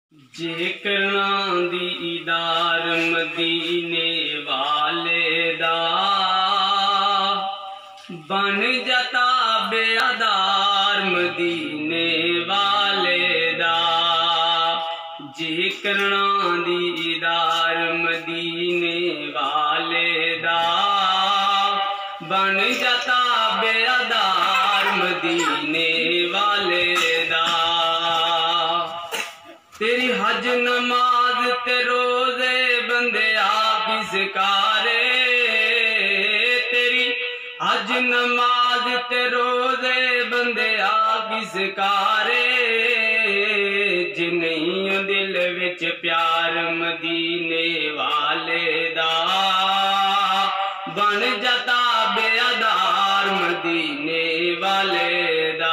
जेकर दीदार मदीने वाले दा बन जाता बेअदार मदीने वाले दा। जेकर दीदार मदीने वाले दा बन जाता बेअदार मदीने वाले दा। तेरी हज नमाज ते रोजे बंदे आप सिकारे, तेरी हज नमाज ते रोजे बंदे आप सिकारे। जे नहीं दिल विच प्यार मदीने वाले दा बन जाता बेअदार मदीने वाले दा।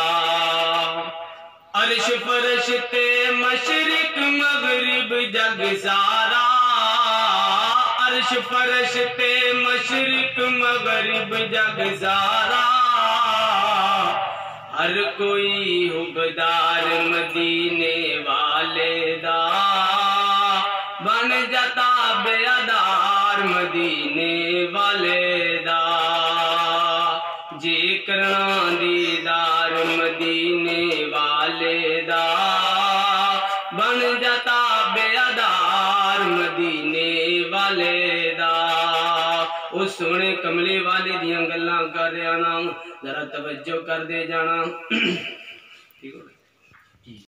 अर्श फर्श ते मशरिक मगरिब जग सारा, अर्श फर्श ते मशरिक मगरिब जग सारा। हर कोई हुबदार मदीने वाले दा बन जाता बेअदार मदीने वाले दा। जेकर दीदार मदीने वाले दा बन जाता बेअदार मदीने वाले दा। ओ सोने कमले वाले दियां गल्लां कर रहा ना, जरा तवज्जो कर दे जाना। ठीक हो।